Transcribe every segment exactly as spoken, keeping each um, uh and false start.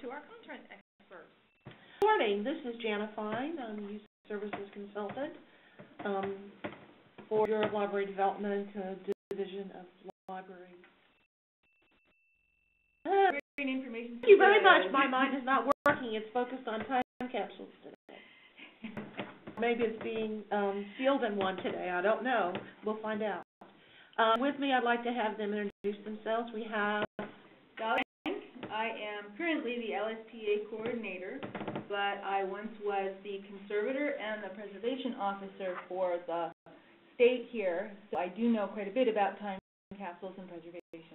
to our content experts. Good morning. This is Jana Fine. I'm a Youth Services Consultant um, for Bureau of Library Development, uh, Division of Library. Uh, information thank you very much. My mind is not working. It's focused on time capsules today. Maybe it's being um, sealed in one today. I don't know. We'll find out. Um, with me, I'd like to have them introduce themselves. We have I am currently the L S T A coordinator, but I once was the conservator and the preservation officer for the state here, so I do know quite a bit about time capsules and preservation.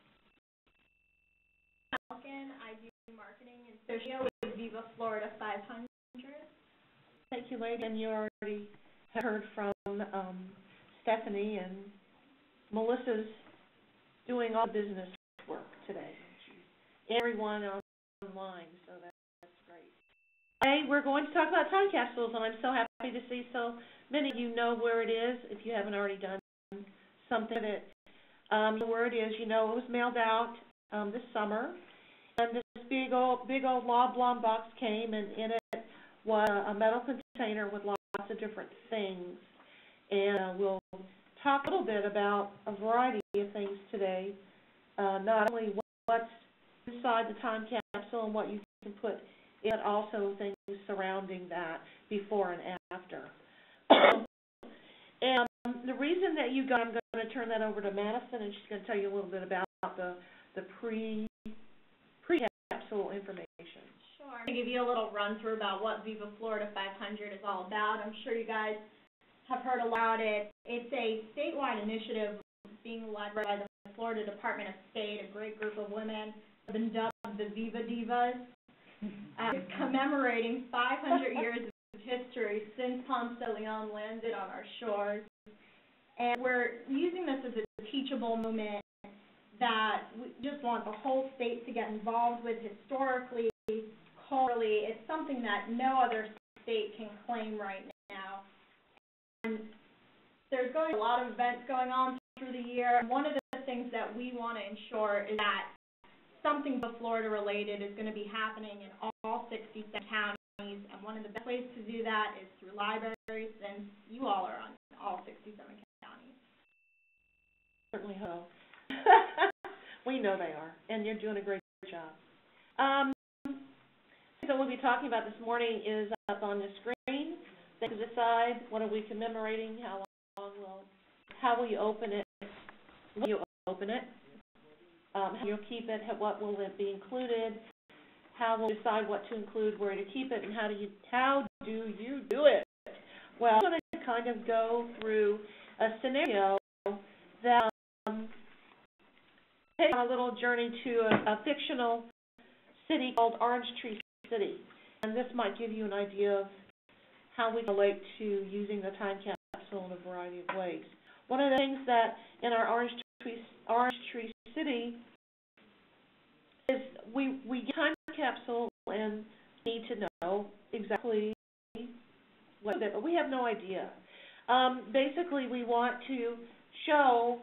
Elkin, I do marketing and social with Viva Florida five hundred. Thank you, lady. And you already heard from um, Stephanie, and Melissa's doing all the business work today. Everyone online, so that, that's great. Today we're going to talk about time capsules, and I'm so happy to see so many of you know where it is. If you haven't already done something with it, um, where it is, you know it was mailed out um, this summer, and this big old, big old oblong box came, and in it was a metal container with lots of different things. And uh, we'll talk a little bit about a variety of things today, uh, not only what's inside the time capsule and what you can put in, but also things surrounding that before and after. And um, the reason that you got, I'm going to turn that over to Madison, and she's going to tell you a little bit about the, the pre, pre-capsule information. Sure. I'm going to give you a little run through about what Viva Florida five hundred is all about. I'm sure you guys have heard about it. It's a statewide initiative being led by the Florida Department of State, a great group of women have been dubbed the Viva Divas, uh, commemorating five hundred years of history since Ponce de Leon landed on our shores. And we're using this as a teachable moment that we just want the whole state to get involved with historically, culturally. It's something that no other state can claim right now. And there's going to be a lot of events going on through the year. And one of the things that we want to ensure is that something Florida related is going to be happening in all sixty-seven counties, and one of the best ways to do that is through libraries, and you all are on all sixty-seven counties. Certainly hope. We know they are, and you're doing a great job. Um, so what we'll be talking about this morning is up on the screen. They can decide what are we commemorating, how long will, how will you open it, when you open it. Um, how you'll keep it, what will it be included, how we'll decide what to include, where to keep it, and how do you how do you do it? Well, I'm going to kind of go through a scenario that um, takes on a little journey to a, a fictional city called Orange Tree City, and this might give you an idea of how we relate to using the time capsule in a variety of ways. One of the things that in our Orange Tree Orange Tree City is we we get a time capsule and need to know exactly what it is, but we have no idea. Um, basically, we want to show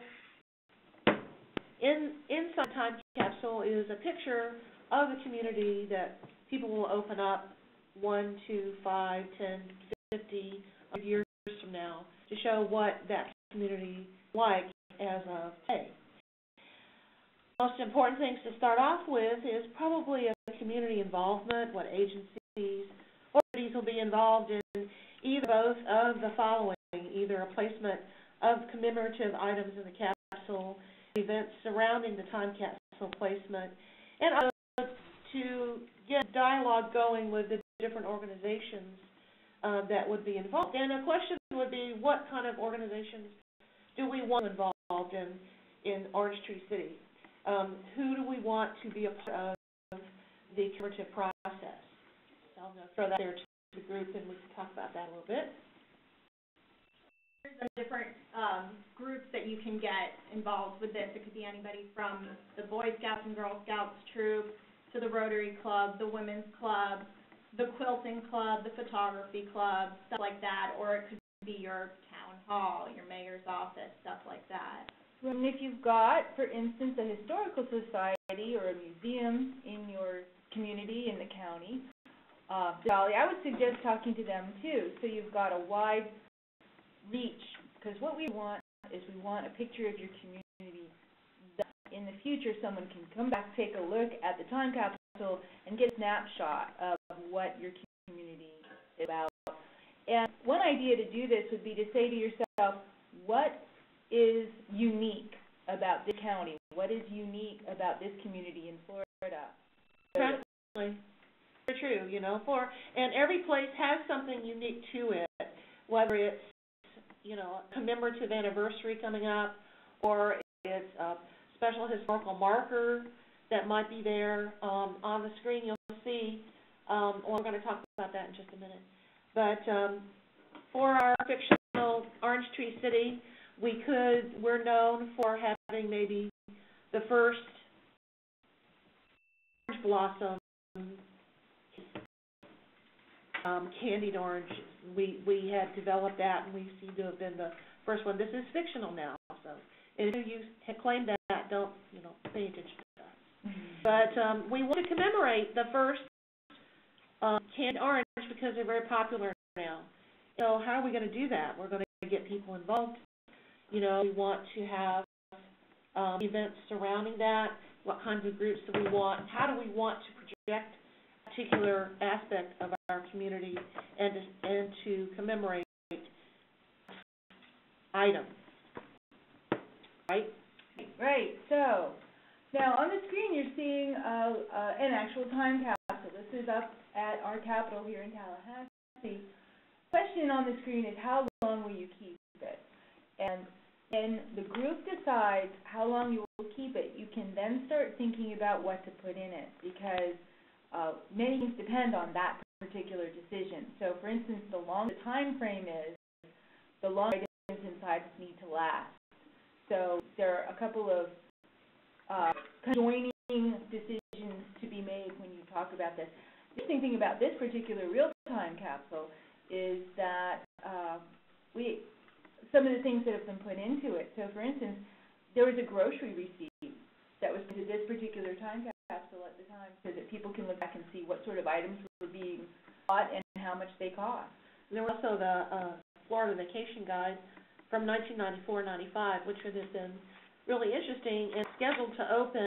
in inside the time capsule is a picture of the community that people will open up one, two, five, ten, fifty years from now to show what that community is like as of today. Most important things to start off with is probably a community involvement, what agencies or entities will be involved in either both of the following, either a placement of commemorative items in the capsule, events surrounding the time capsule placement, and also to get dialogue going with the different organizations uh, that would be involved. And a question would be, what kind of organizations do we want involved in, in Orange Tree City? Um, who do we want to be a part of the commemorative process? So I'm going to throw that there to the group, and we can talk about that a little bit. There's some different um, groups that you can get involved with this. It could be anybody from the Boy Scouts and Girl Scouts troop to the Rotary Club, the Women's Club, the Quilting Club, the Photography Club, stuff like that, or it could be your town hall, your mayor's office, stuff like that. And if you've got, for instance, a historical society or a museum in your community, county. Uh, Dolly, I would suggest talking to them too, so you've got a wide reach, because what we want is we want a picture of your community that in the future someone can come back, take a look at the time capsule, and get a snapshot of what your community is about. And one idea to do this would be to say to yourself, what is unique about this county? What is unique about this community in Florida? Exactly. Very true, you know, for, and every place has something unique to it, whether it's, you know, a commemorative anniversary coming up, or it's a special historical marker that might be there. Um, on the screen you'll see, um, well, we're going to talk about that in just a minute. But um, for our fictional Orange Tree City, we could, we're known for having maybe the first orange blossom, um, candied orange. We, we had developed that, and we seem to have been the first one. This is fictional now, so if you have claimed that, don't, you know, pay attention to us. Mm-hmm. But um, we want to commemorate the first um, candied orange because they're very popular now. So how are we going to do that? We're going to get people involved. You know, we want to have um, events surrounding that. What kinds of groups do we want? How do we want to project a particular aspect of our community and to, and to commemorate items? Right? Right. So now on the screen you're seeing uh, uh, an actual time capsule. This is up at our Capitol here in Tallahassee. The question on the screen is, how long will you keep it? And when the group decides how long you will keep it, you can then start thinking about what to put in it, because uh, many things depend on that particular decision. So, for instance, the longer the time frame is, the longer items inside need to last. So there are a couple of uh, joining decisions to be made when you talk about this. The interesting thing about this particular real-time capsule is that uh, we, some of the things that have been put into it. So, for instance, there was a grocery receipt that was put into this particular time capsule at the time, so that people can look back and see what sort of items were being bought and how much they cost. And there was also the uh, Florida Vacation Guide from nineteen ninety-four ninety-five, which would have been really interesting and scheduled to open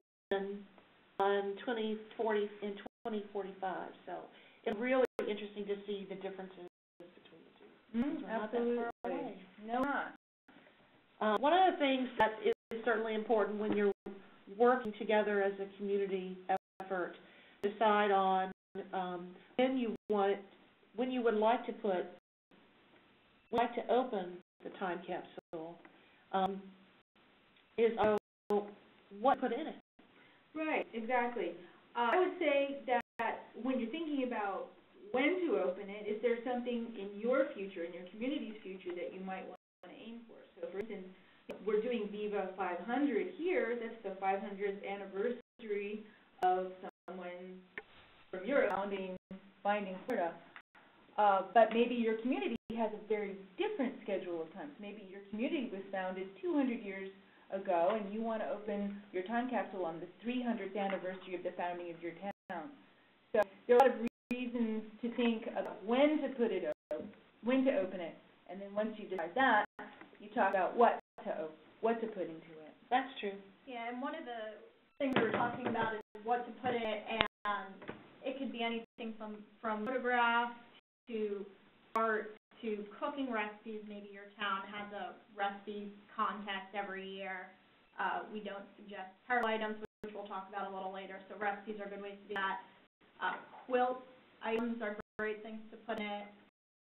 on twenty forty in twenty forty-five. So it's really interesting to see the differences between the two. Mm, absolutely. No, not. Uh, one of the things that is certainly important when you're working together as a community effort, decide on um, when you want, when you would like to put, would like to open the time capsule. Um, is uh, what put in it? Right, exactly. Uh, I would say that when you're thinking about when to open it, is there something in your future, in your community's future, that you might want to aim for? So, for instance, we're doing Viva five hundred here. That's the five hundredth anniversary of someone from Europe founding, finding Florida. Uh, but maybe your community has a very different schedule of times. Maybe your community was founded two hundred years ago, and you want to open your time capsule on the three hundredth anniversary of the founding of your town. So there are a lot of reasons to think about when to put it up, when to open it, and then once you decide that, you talk about what to what to put into it. That's true. Yeah, and one of the things we were talking about is what to put in it, and it could be anything from from photographs to art to cooking recipes. Maybe your town has a recipe contest every year. Uh, we don't suggest apparel items, which we'll talk about a little later, so recipes are good ways to do that. Uh, quilt items are great things to put in it.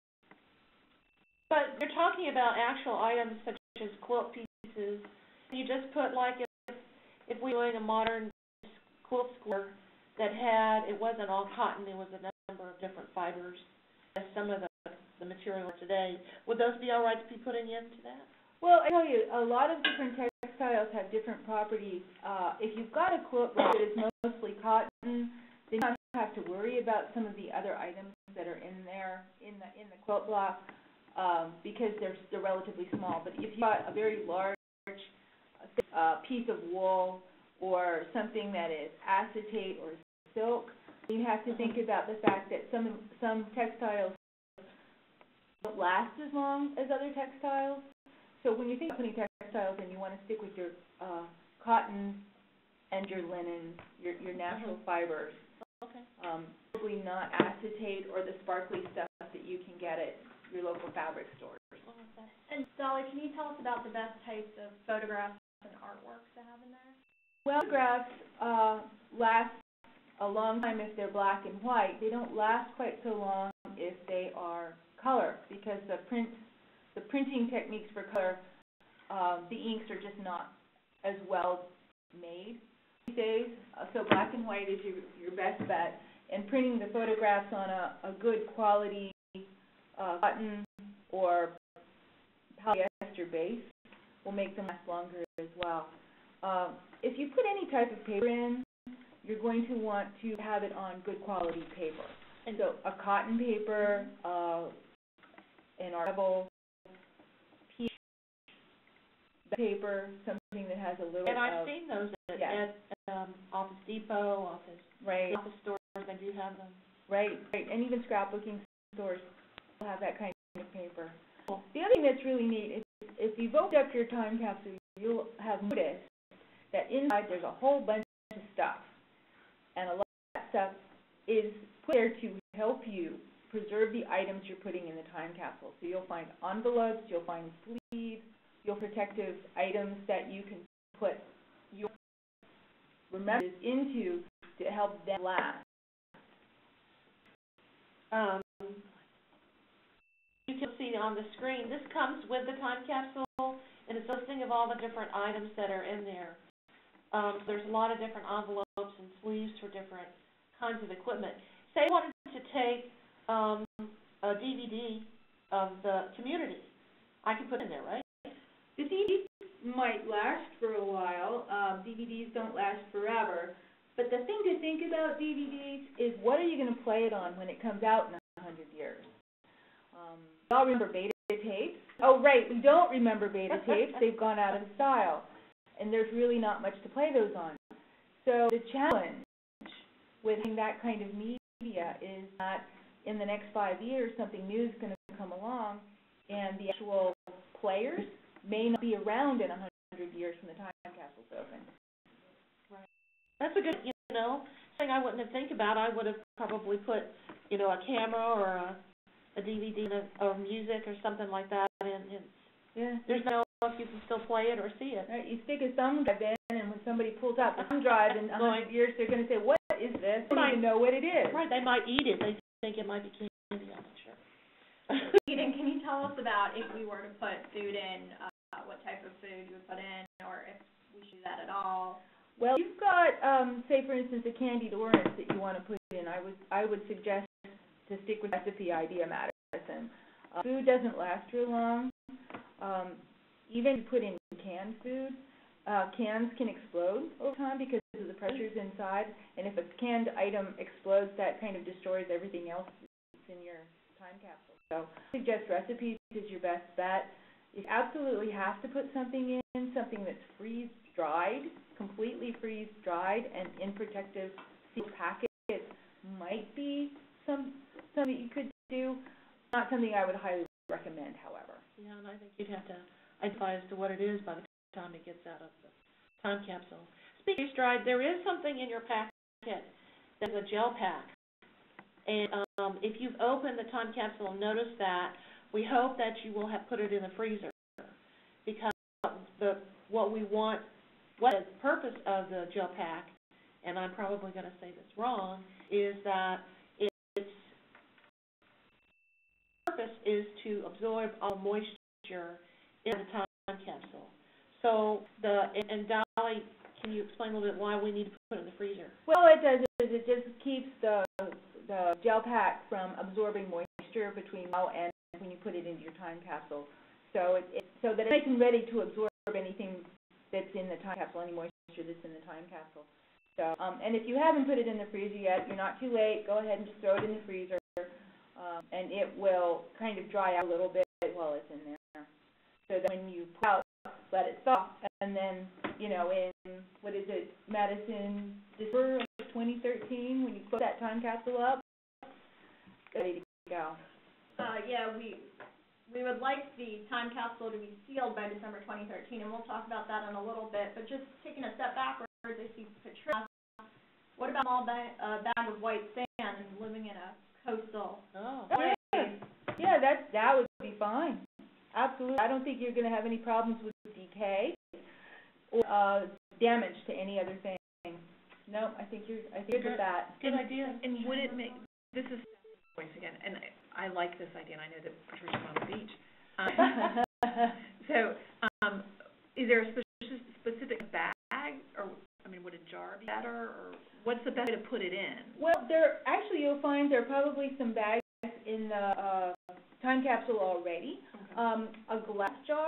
But you're talking about actual items such as quilt pieces. You just put, like, if, if we were doing a modern quilt square that had, it wasn't all cotton, it was a number of different fibers, as some of the, the material today. Would those be all right to be putting into that? Well, I tell you, a lot of different textiles have different properties. Uh, if you've got a quilt block that is mostly cotton, then you don't have to worry about some of the other items that are in there, in the in the quilt block, um, because they're, they're relatively small. But if you've got a very large uh, piece of wool or something that is acetate or silk, you have to think about the fact that some some textiles don't last as long as other textiles. So when you think of putting textiles in, you want to stick with your uh, cotton and your linen, your your natural mm-hmm. fibers. Okay. Um, probably not acetate or the sparkly stuff that you can get at your local fabric stores. And Dolly, can you tell us about the best types of photographs and artworks to have in there? Well, photographs uh, last a long time if they're black and white. They don't last quite so long if they are color, because the print, the printing techniques for color, uh, the inks are just not as well made these days. Uh, so black and white is your, your best bet. And printing the photographs on a, a good quality uh, cotton or polyester base will make them last longer as well. Um, if you put any type of paper in, you're going to want to have it on good quality paper. And so a cotton paper, uh, an archival piece paper, something that has a little. And I've of, seen those at, yes. at um, Office Depot, Office right. Office stores. They do have them. Right, right, and even scrapbooking stores will have that kind of paper. The other thing that's really neat is if you've opened up your time capsule, you'll have noticed that inside there's a whole bunch of stuff. And a lot of that stuff is put there to help you preserve the items you're putting in the time capsule. So you'll find envelopes, you'll find sleeves, you'll protective items that you can put your remembers into to help them last. Um, you can see on the screen, this comes with the time capsule, and it's a listing of all the different items that are in there. Um, there's a lot of different envelopes and sleeves for different kinds of equipment. Say you wanted to take um, a D V D of the community. I can put it in there, right? The D V Ds might last for a while. Um, D V Ds don't last forever. But the thing to think about D V Ds is, what are you going to play it on when it comes out in a hundred years? Um, we all remember beta tapes. Oh, right, we don't remember beta tapes. They've gone out of style. And there's really not much to play those on. So the challenge with having that kind of media is that in the next five years, something new is going to come along, and the actual players may not be around in a hundred years from the time capsule's open. Right. That's a good, you know, thing I wouldn't have think about. I would have probably put, you know, a camera or a, a D V D or music or something like that in. in yeah. There's no if you can still play it or see it. Right. You stick a thumb drive in, and when somebody pulls out the thumb drive in a hundred years, they're going to say, "What is this?" They don't even know what it is. Right. They might eat it. They think it might be candy. I'm not sure. Eden, can you tell us about if we were to put food in, uh, what type of food you would put in, or if we should do that at all? Well, you've got, um, say, for instance, a candied orange that you want to put in. I would, I would suggest to stick with recipe idea, Madison. Uh, food doesn't last real long. Um, even if you put in canned food, uh, cans can explode over time because of the pressures inside. And if a canned item explodes, that kind of destroys everything else that's in your time capsule. So I suggest recipes is your best bet. You absolutely have to put something in, something that's freeze-dried, completely freeze-dried, and in protective sealed packets might be some something you could do. Not something I would highly recommend, however. Yeah, and I think you'd have to identify as to what it is by the time it gets out of the time capsule. Speaking of freeze-dried, there is something in your packet that's a gel pack. And um, if you've opened the time capsule and noticed that, we hope that you will have put it in the freezer, because the what we want, what the purpose of the gel pack, and I'm probably going to say this wrong, is that it, its purpose is to absorb all moisture in the time capsule. So the and, and Dolly, can you explain a little bit why we need to put it in the freezer? Well, what it does is it just keeps the the gel pack from absorbing moisture between now and when you put it into your time capsule. So it, it so that it's nice and ready to absorb anything that's in the time capsule, any moisture that's in the time capsule. So um, and if you haven't put it in the freezer yet, you're not too late. Go ahead and just throw it in the freezer, um, and it will kind of dry out a little bit while it's in there. So that when you pull out, let it thaw, and then you know in what is it, Madison, December of twenty thirteen, when you put that time capsule up, ready to go. Uh, yeah, we, we would like the time capsule to be sealed by December twenty thirteen, and we'll talk about that in a little bit, but just taking a step backwards, I see Patricia. What about a small bag, uh, bag of white sand and living in a coastal Oh. Yeah, yeah, that, that would be fine. Absolutely. I don't think you're going to have any problems with decay or uh, damage to any other thing. No, I think you're, I think you're good with that. Good idea. And would it make, this is voice again, and I, I like this idea, and I know that Patricia's on the beach. Um, so, um, is there a specific, specific bag, or, I mean, would a jar be better, or what's the best way to put it in? Well, there, actually, you'll find there are probably some bags in the uh, time capsule already. Okay. Um, a glass jar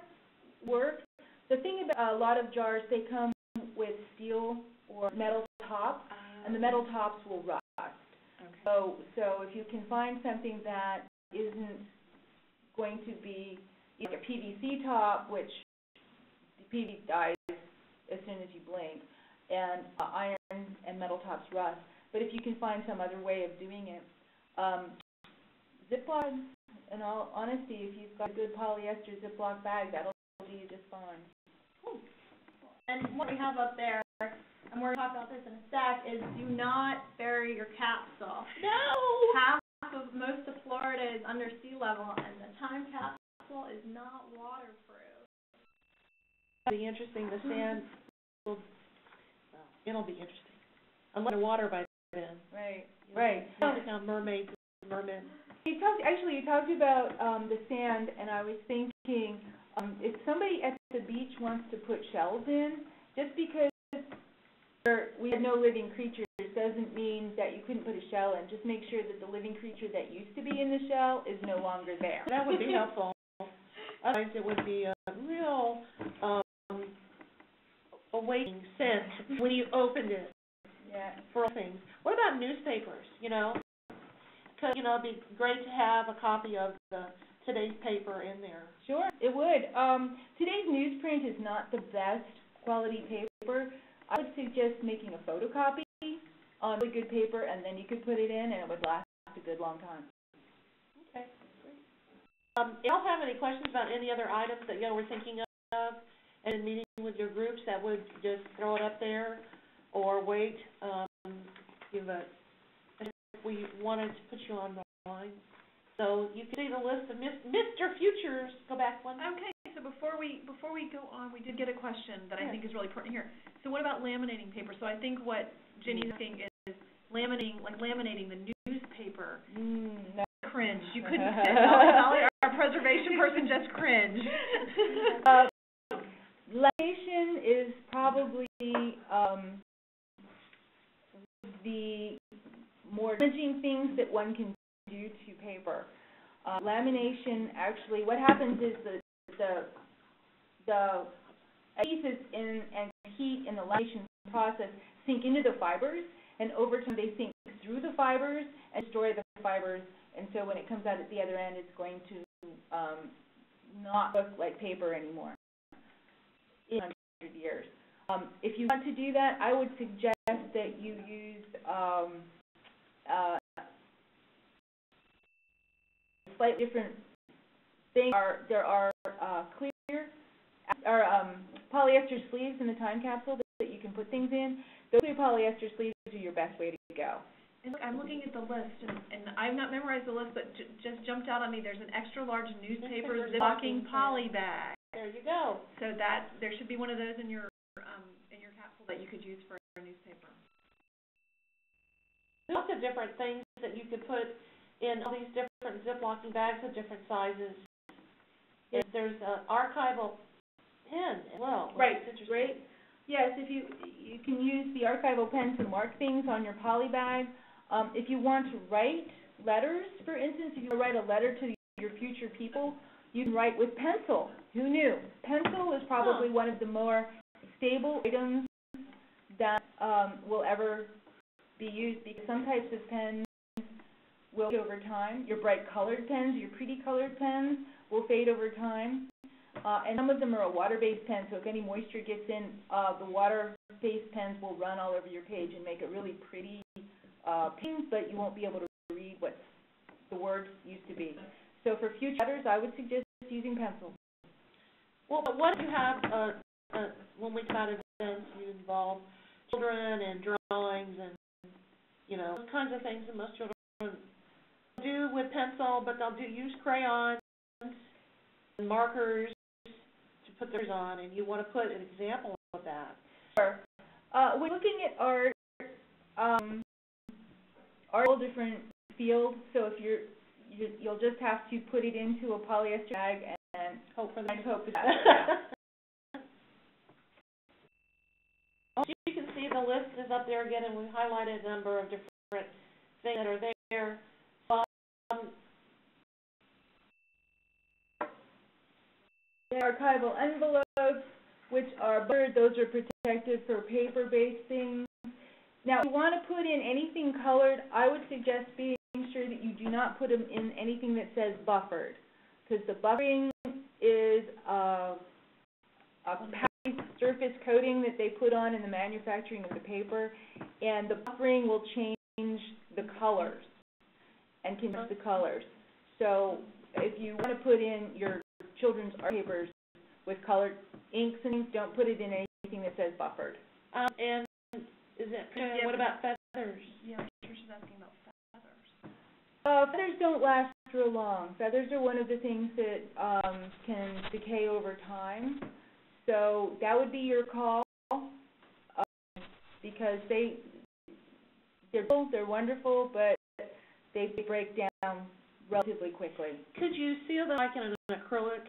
works. The thing about a lot of jars, they come with steel or metal tops, Um, and the metal tops will rust. Okay. So, so if you can find something that isn't going to be like a P V C top, which the P V C dies as soon as you blink, and uh, iron and metal tops rust. But if you can find some other way of doing it, um, Ziploc, in all honesty, if you've got a good polyester Ziploc bag, that'll do you just fine. Cool. And what we have up there, and we're going to talk about this in a sec, is do not bury your capsule. No! Half of most of Florida is under sea level, and the time capsule is not waterproof. It'll be interesting. The sand will, well, it'll be interesting. Unless water by then. Right, right. You'll become mermaids and mermen. You talked, actually, you talked about um, the sand, and I was thinking, um, if somebody at the beach wants to put shells in, just because there, we have no living creatures doesn't mean that you couldn't put a shell in. Just make sure that the living creature that used to be in the shell is no longer there. That would be helpful. Otherwise, it would be a real um, awakening sense when you opened it. Yeah. For all things. What about newspapers, you know? Because, you know, it'd be great to have a copy of the today's paper in there. Sure, it would. Um, today's newsprint is not the best quality paper. I would suggest making a photocopy on really good paper, and then you could put it in, and it would last a good long time. Okay, great. Um, if y'all have any questions about any other items that y'all were thinking of and in meeting with your groups, that would just throw it up there or wait. Um, give a, we wanted to put you on the line. So you can see the list of Mister Futures. Go back one. Okay, so before we before we go on, we did get a question that Yeah. I think is really pertinent here. So what about laminating paper? So I think what Jenny's asking is laminating, like laminating the newspaper. Mm, no. Cringe. You couldn't say Molly, Molly, our preservation person just cringe. uh, lamination is probably um, the more damaging things that one can do to paper. Uh, lamination, actually, what happens is the the the adhesives in and heat in the lamination process sink into the fibers, and over time they sink through the fibers and destroy the fibers. And so when it comes out at the other end, it's going to um, not look like paper anymore in one hundred years. Um, if you want to do that, I would suggest that you use um, uh, slightly different things. Are, there are uh, clear or um, polyester sleeves in the time capsule that, that you can put things in. Those clear polyester sleeves are your best way to go. And look, I'm looking at the list, and, and I've not memorized the list, but j just jumped out on me. There's an extra large newspaper Newspaper zipping stocking poly bag. There you go. So that there should be one of those in your um, in your capsule that you could use for a newspaper. Lots of different things that you could put in all these different Ziploc bags of different sizes. If there's an archival pen as well. Right, great. Yes, if you you can use the archival pen to mark things on your poly bag. Um, if you want to write letters, for instance, if you write a letter to your future people, you can write with pencil. Who knew? Pencil is probably Huh. one of the more stable items that um, will ever be used, because some types of pens will fade over time. Your bright colored pens, your pretty colored pens will fade over time. Uh, and some of them are a water-based pen, so if any moisture gets in, uh, the water-based pens will run all over your page and make it really pretty uh, pink, but you won't be able to read what the words used to be. So for future letters, I would suggest using pencil. Well, but what if you have, uh, uh, when we talk about events, you involve children and drawings and, you know, those kinds of things that most children do with pencil, but they'll do use crayons and markers to put theirs on, and you want to put an example of that. Sure. Uh, when looking at art, um, art is a different field, so if you're, you, you'll just have to put it into a polyester bag and, and hope for the and hope for that. Yeah. Well, you can see the list is up there again, and we highlighted a number of different things that are there. Um, archival envelopes, which are buttered, those are protected for paper-based things. Now, if you want to put in anything colored, I would suggest being sure that you do not put them in anything that says buffered, because the buffering is uh, a patchy surface coating that they put on in the manufacturing of the paper, and the buffering will change the colors and can change the colors. So if you want to put in your children's art papers with colored inks and things, don't put it in anything that says buffered. Um, and is it, uh, what about feathers? Yeah, Tricia's asking about feathers. Uh, feathers don't last real long. Feathers are one of the things that um, can decay over time. So that would be your call, um, because they, they're, they're wonderful, but they break down relatively quickly. Could you seal them like in an acrylic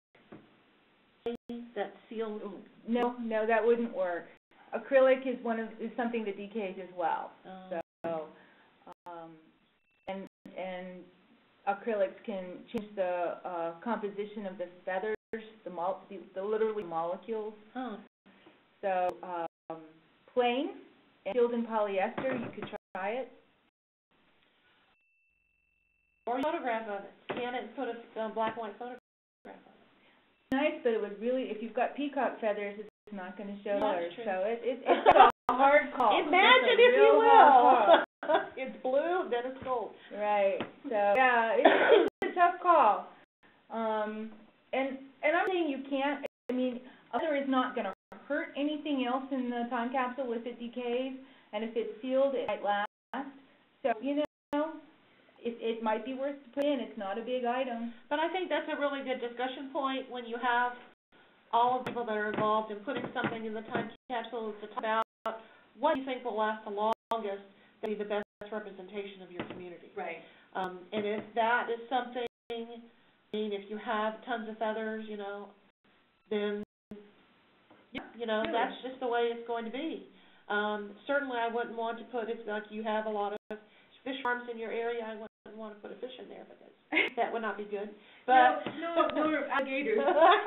that seals? No, no, that wouldn't work. Acrylic is one of is something that decays as well. Oh. So, um, and and acrylics can change the uh, composition of the feathers, the, mol the, the literally molecules. Oh. So, um, plain and sealed in polyester, you could try it. Or a photograph of it. Scan it and put a uh, black and white photograph of it. Nice, but it would really, if you've got peacock feathers, it's not going to show That's colors. true. So it, it, it's a hard call. Imagine, if you will. It's blue, then it's gold. Right. So yeah, it's, it's a tough call. Um, and and I'm saying you can't. I mean, a feather is not going to hurt anything else in the time capsule if it decays, and if it's sealed, it might last. So you know, it it might be worth to put in. It's not a big item. But I think that's a really good discussion point when you have all of the people that are involved in putting something in the time capsule to talk about what you think will last the longest, to be the best representation of your community. Right. Um, and if that is something, I mean, if you have tons of feathers, you know, then, you know, Really? that's just the way it's going to be. Um, certainly I wouldn't want to put, it's like you have a lot of fish farms in your area, I wouldn't want to put a fish in there because that would not be good. But no, no, no alligators.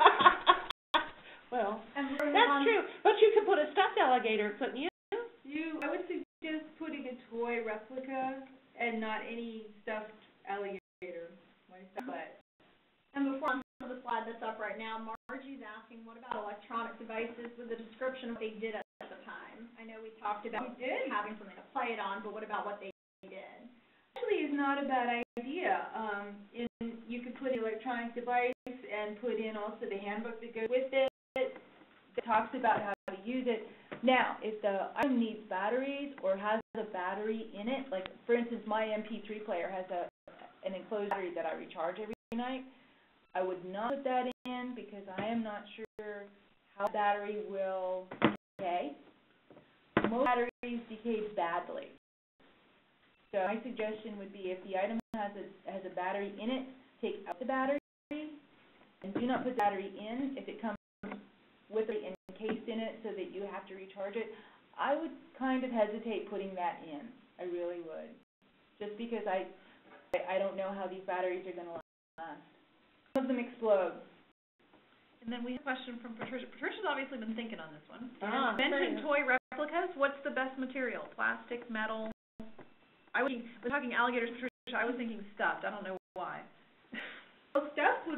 Well, And that's true, but you could put a stuffed alligator, couldn't you? You, I would suggest putting a toy replica and not any stuffed alligator. But And before on the slide that's up right now, Margie's asking, what about electronic devices with a description of what they did at the time? I know we talked about We did. having something to play it on, but what about what they did? actually is not a bad idea. Um, in, you could put an electronic device and put in also the handbook that goes with it that talks about how to use it. Now, if the item needs batteries or has a battery in it, like for instance, my M P three player has a an enclosed battery that I recharge every night, I would not put that in because I am not sure how the battery will decay. Most batteries decay badly. So my suggestion would be if the item has a has a battery in it, take out the battery and do not put the battery in if it comes with it encased in it so that you have to recharge it. I would kind of hesitate putting that in. I really would. Just because I I don't know how these batteries are going to last. Some of them explode. And then we have a question from Patricia. Patricia's obviously been thinking on this one. Ah, Mentioned toy replicas. What's the best material? Plastic, metal? I was, was talking alligators, Patricia. I was thinking stuffed. I don't know why. Well, stuffed would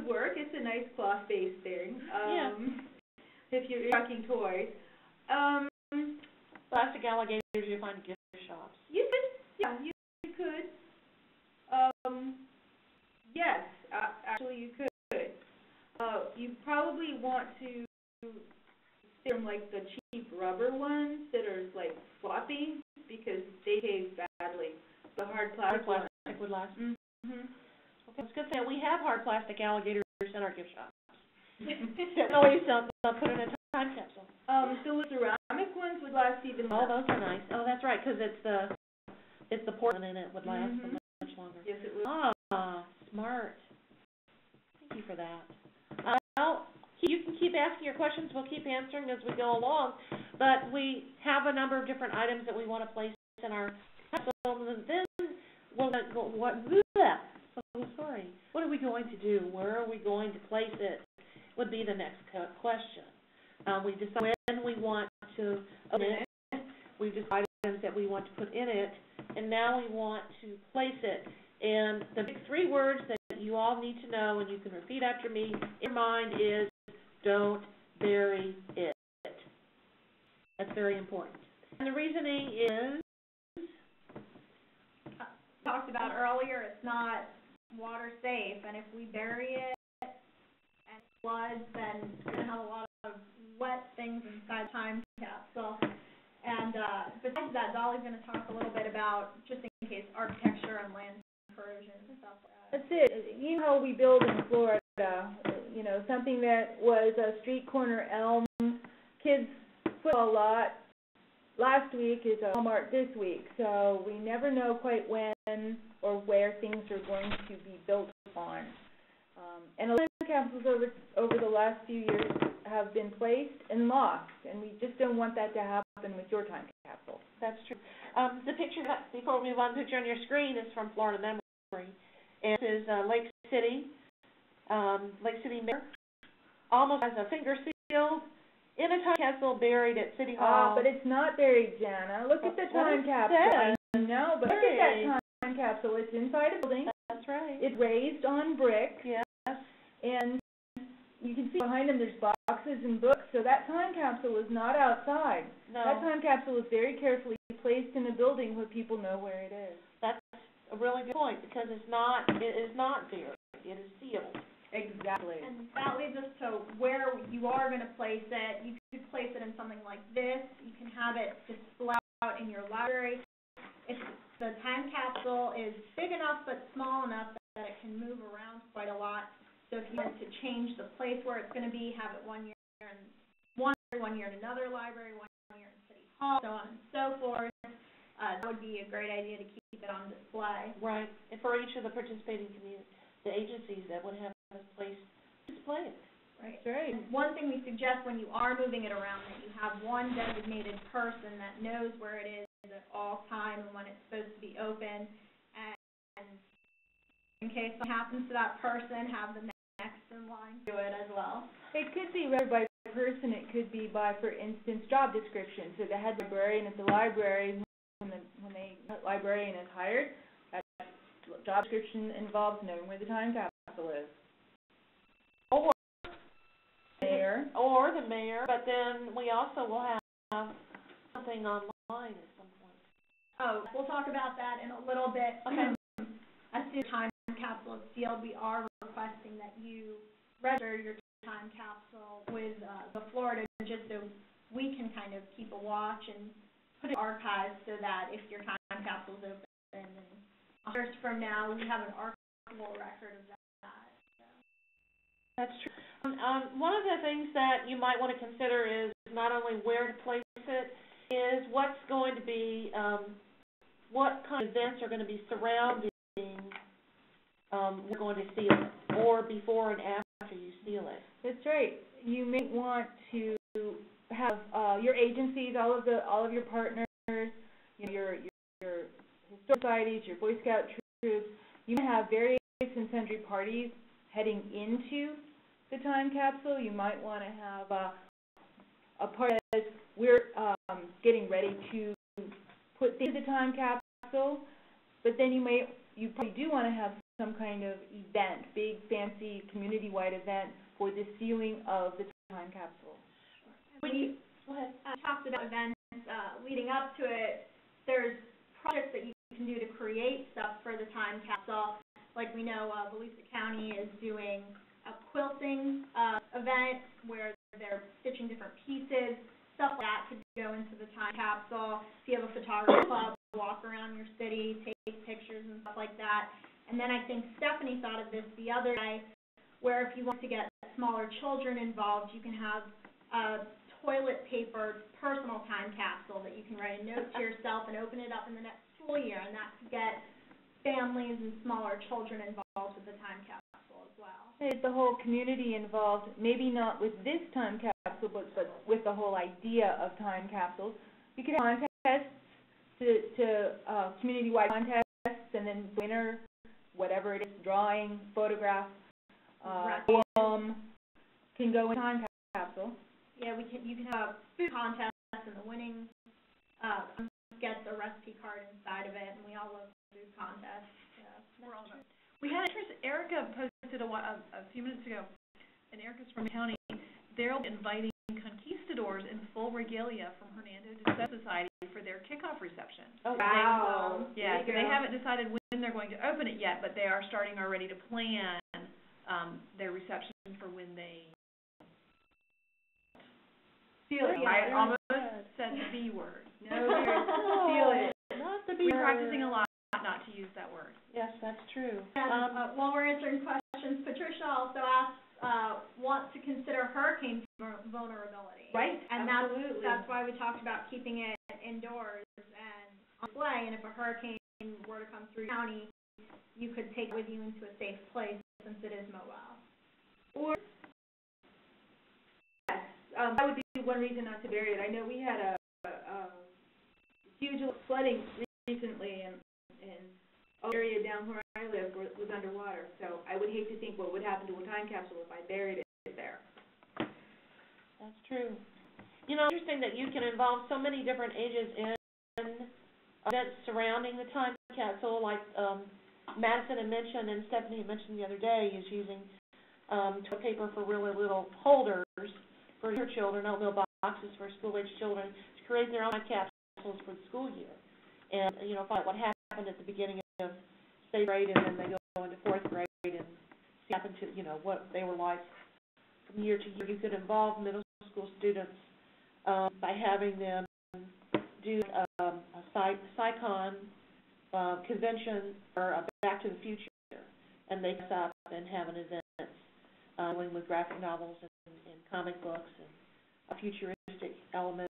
work. It's a nice cloth-based thing. Um, Yeah. If you're talking toys. Um, Plastic alligators you find in gift shops. you could, yeah, you, you could. Um, yes, uh, actually you could. Uh, you probably want to stay from like the cheap rubber ones that are like floppy because they cave badly. The hard plastic, Hard plastic would last. Mm-hmm. Okay, it's good that we have hard plastic alligators in our gift shops. That always uh, put in a time capsule. Um, so the ceramic ones would last even Oh, longer. those are nice. Oh, that's right, because it's the it's the porcelain in it would last Mhm. much longer. Yes, it would. Ah, smart. Thank you for that. Uh, well, you can keep asking your questions. We'll keep answering as we go along. But we have a number of different items that we want to place in our capsule, and then we'll go, what? Bleh, so sorry. What are we going to do? Where are we going to place it? Would be the next question. Um, we decide when we want to open it. We decide items that we want to put in it, and now we want to place it. And the big three words that you all need to know, and you can repeat after me in your mind, is don't bury it. That's very important. And the reasoning is, Talked about earlier, it's not water safe, and if we bury it and it floods, then we're going to have a lot of wet things inside the time capsule. And uh, besides that, Dolly's going to talk a little bit about, just in case, architecture and land conversion and stuff like that. That's it. You know how we build in Florida, you know, something that was a street corner elm, kids football lot, last week is a Walmart this week, so we never know quite when or where things are going to be built upon. Um, and a lot of capsules over, over the last few years have been placed and lost, and we just don't want that to happen with your time capsule. that's true. Um, the picture, that, before we move on, the picture on your screen is from Florida Memory. And it is uh, Lake City, um, Lake City Mayor, almost has a finger sealed in a time capsule buried at City Hall. Ah, but it's not buried, Jana. Look at the time capsule. I know, but look at that time capsule. It's inside a building. That's right. It's raised on brick. Yes. And you can see behind them there's boxes and books. So that time capsule is not outside. No. That time capsule is very carefully placed in a building where people know where it is. That's a really good point, because it's not, it is not buried. It is sealed. Exactly. And that leads us to where you are going to place it. You could place it in something like this. You can have it display out in your library. If the time capsule is big enough but small enough that it can move around quite a lot. So if you wanted to change the place where it's going to be, have it one year in one, one year in another library, one year in City Hall, so on and so forth, uh, that would be a great idea to keep it on display. Right. And for each of the participating community, the agencies that would have this place display it. Right. That's right. And one thing we suggest when you are moving it around, that you have one designated person that knows where it is at all time and when it's supposed to be open. And, and in case something happens to that person, have the next in line do it as well. It could be read by person. It could be by, for instance, job description. So the head librarian at the library, when the when the librarian is hired, that job description involves knowing where the time capsule is. Or Mayor. or the mayor, but then we also will have something online at some point. Oh, we'll talk about that in a little bit. Okay. As soon as the time capsule is sealed, we are requesting that you register your time capsule with uh, the Florida, just so we can kind of keep a watch and put it in archives, so that if your time capsule is open and years from now, we have an archival record of that. So. That's true. Um, um, one of the things that you might want to consider is not only where to place it, is what's going to be, um, what kind of events are going to be surrounding um, we're going to seal it, or before and after you seal it. That's right. You may want to have uh, your agencies, all of the all of your partners, you know, your, your your historic societies, your Boy Scout troops. You may have various and sundry parties heading into the time capsule. You might want to have a a part as we're um, getting ready to put things in the time capsule, but then you may you probably do want to have some kind of event, big, fancy, community-wide event for the sealing of the time capsule. We Go ahead. uh, talked about events uh, leading up to it. There's projects that you can do to create stuff for the time capsule. Like we know uh, Volusia County is doing a quilting uh, event where they're stitching different pieces. Stuff like that could go into the time capsule. If you have a photography club, walk around your city, take pictures and stuff like that. And then I think Stephanie thought of this the other day, where if you want to get smaller children involved, you can have a toilet paper personal time capsule that you can write a note to yourself and open it up in the next school year, and that could get families and smaller children involved with the time capsule as well. Get the whole community involved, maybe not with this time capsule, but, but with the whole idea of time capsules. You could have contests to, to uh, community-wide contests, and then winner, whatever it is, drawing, photograph, uh, poem, can go in time capsule. Yeah, we can. You can have food contests, and the winning uh, gets a recipe card inside of it, and we all love food contests. Yeah, We're all about. We had interest. Erica posted a, while, a, a few minutes ago, and Erica's from the county. They're inviting conquistadors in full regalia from Hernando de Soto Society for their kickoff reception. Oh, wow. They, yeah, so they haven't decided when they're going to open it yet, but they are starting already to plan um, their reception for when they. Feel it. I Yeah, almost good. said the B word. No, feel it. Not the B We're word. practicing a lot not to use that word. Yes, that's true. And Um, uh, while we're answering questions, Patricia also asks, uh, wants to consider hurricane vulnerability. Right, And absolutely. that's, that's why we talked about keeping it indoors and on display, and if a hurricane were to come through the county, you could take it with you into a safe place since it is mobile. Or, yes, um, that would be one reason not to bury it. I know we had a, a, a huge flooding recently, and, and the area down where I live was, was underwater. So I would hate to think what would happen to a time capsule if I buried it there. That's true. You know, it's interesting that you can involve so many different ages in events surrounding the time capsule, like um, Madison had mentioned and Stephanie had mentioned the other day, is using um, toilet paper for really little holders for your children, oatmeal boxes for school-age children, to create their own time capsules for the school year. And, you know, find out what happened at the beginning of sixth grade, and then they go into fourth grade and see what happened to, you know, what they were like from year to year. You could involve middle school students um, by having them do um, a Sci SciCon uh, convention or a Back to the Future, and they dress up and have an event uh, with graphic novels and, and comic books and a futuristic elements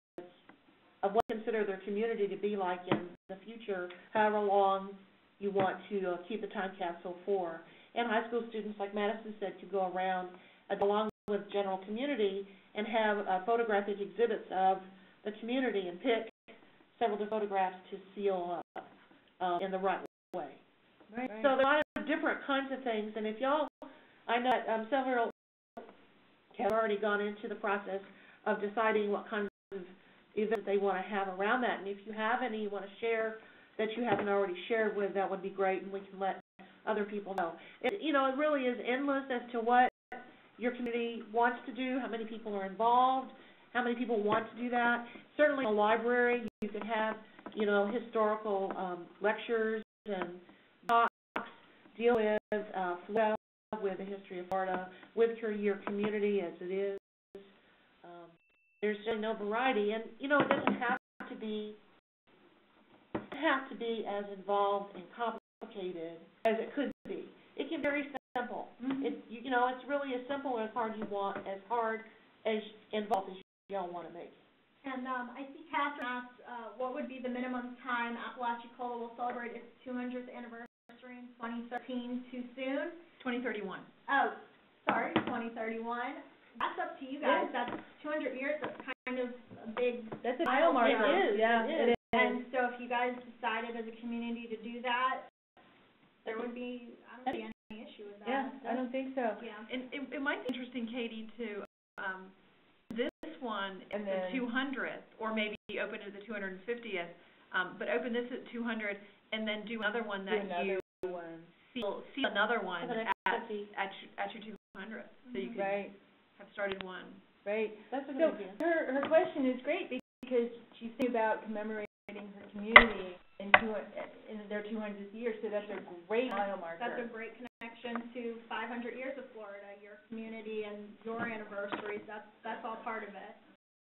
of what they consider their community to be like in the future, however long you want to uh, keep the time capsule for. And high school students, like Madison said, could go around uh, along with general community and have uh, photographic exhibits of the community and pick several different photographs to seal up uh, in the right way. Right. So there are a lot of different kinds of things, and if y'all, I know um, several have already gone into the process of deciding what kinds of events they want to have around that, and if you have any you want to share that you haven't already shared with, that would be great, and we can let other people know. It, you know, it really is endless as to what your community wants to do, how many people are involved, how many people want to do that. Certainly in a library, you could have, you know, historical um, lectures and talks, deal with uh, Florida, with the history of Florida, with your, your community as it is. Um, there's really no variety, and, you know, it doesn't have to be have to be as involved and complicated as it could be. It can be very simple. Mm-hmm. It, you, you know, it's really as simple or as hard you want, as hard as involved as y'all want to make it. And um, I see Catherine asked, uh, what would be the minimum time Apalachicola will celebrate its two hundredth anniversary in twenty thirteen? Too soon? twenty thirty-one. Oh, sorry, twenty thirty-one. That's up to you guys. That's two hundred years. That's kind of a big That's a mile marker. It is. Yeah, it is. And so if you guys decided as a community to do that, there would be, I don't see any issue with that. Yeah, I don't think so. Yeah. And it, it might be interesting, Katie, to um, this one And at then- the two hundredth, or maybe open it at the two hundred fiftieth, um, but open this at two hundred, and then do another one Do that another you one. seal, seal another one For the at, next fifty. at, your- at your two hundredth, so you could Right, have started one. right. That's a So good idea. her, her question is great because she's thinking about commemorating her community in two, in their two hundredth year, so that's a great mile marker. That's a great connection to five hundred years of Florida, your community and your anniversaries. That's, that's all part of it.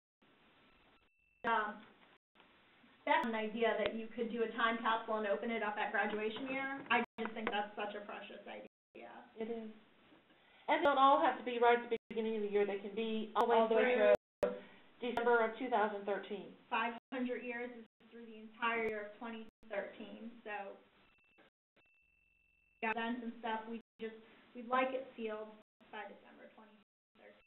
Um, that's an idea that you could do a time capsule and open it up at graduation year. I just think that's such a precious idea. It is. And they don't all have to be right at the beginning of the year. They can be all the way All the way through through. December of two thousand thirteen. five hundred years is through the entire year of twenty thirteen, so yeah, events and stuff, we just, we'd like it sealed by December twenty thirteen.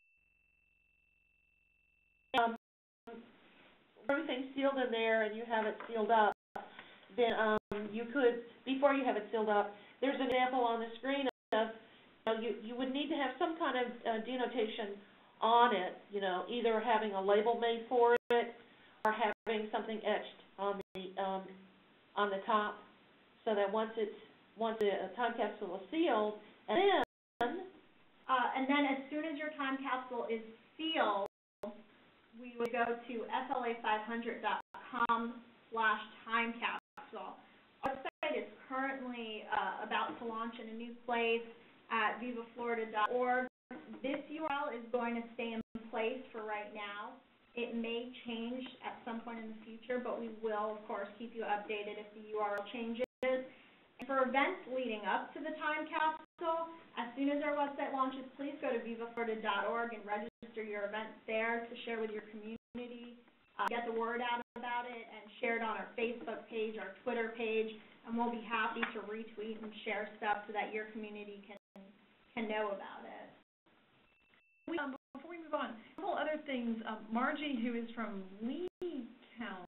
Um, everything's sealed in there and you have it sealed up, then um, you could, before you have it sealed up, there's an example on the screen of, you know, you, you would need to have some kind of uh, denotation on it, you know, either having a label made for it or having something etched on the um, on the top, so that once it's once the time capsule is sealed, and then Uh, and then as soon as your time capsule is sealed, we would go to F L A five hundred dot com slash time capsule. Our website is currently uh, about to launch in a new place at viva florida dot org. This U R L is going to stay in place for right now. It may change at some point in the future, but we will, of course, keep you updated if the U R L changes. And for events leading up to the time capsule, as soon as our website launches, please go to viva florida dot org and register your events there to share with your community, uh, get the word out about it, and share it on our Facebook page, our Twitter page, and we'll be happy to retweet and share stuff so that your community can can know about it. We, um, before we move on, a couple other things. Um, Margie, who is from Lee County,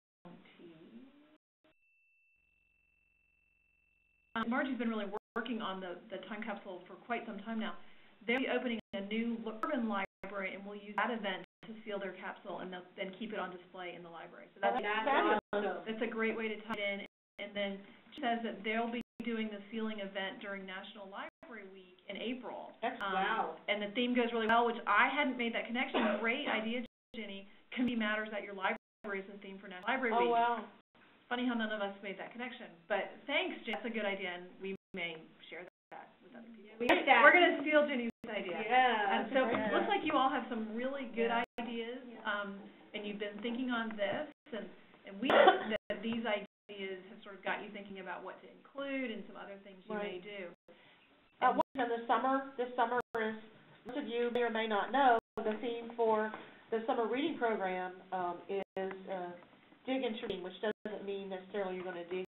um, Margie's been really wor working on the, the time capsule for quite some time now. They'll be opening a new urban library, and we'll use that event to seal their capsule and then keep it on display in the library. So that's, that's awesome. That's a great way to tie it in. And then she says that they'll be doing the sealing event during National Library Week in April. That's um, wow. And the theme goes really well, which I hadn't made that connection. Great idea, Jenny. Community matters at your library is the theme for National Library Oh, Week. wow. Funny how none of us made that connection. But thanks, Jenny. That's a good idea, and we may share that with other people. We like that. We're going to steal Jenny's idea. Yeah. And so Yeah. it looks like you all have some really good Yeah. ideas, um, and you've been thinking on this, and, and we know that these ideas have sort of got you thinking about what to include and some other things you Right. may do. Uh, in the summer, this summer is, most of you may or may not know, the theme for the summer reading program um, is uh, dig and reading, which doesn't mean necessarily you're going to dig.